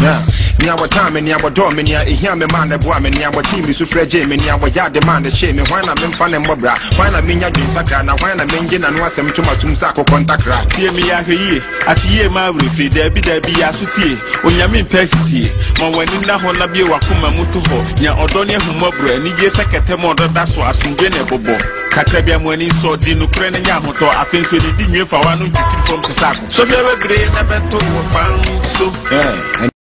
Nia wa time nia wa do me nia e hia me man e boa me nia wa team so frege me nia wa ya demand the shame me why na me fa ne mbobra why na me nya dwen sakra na why na me ngi na no asem tuma tum sa ko kontakra tie me ya hweye atiye ma wrefi da bi ya sutie onyame mpesisi ma wani na ho na bi wakoma muto ho nya odo ne humobra ni je sekete mo do da so asumbe ne bobo katabia mo ani so di no kure ne nya hoto afenso ni di nwe fa wa no titiri from tisako so be gre na beto pan so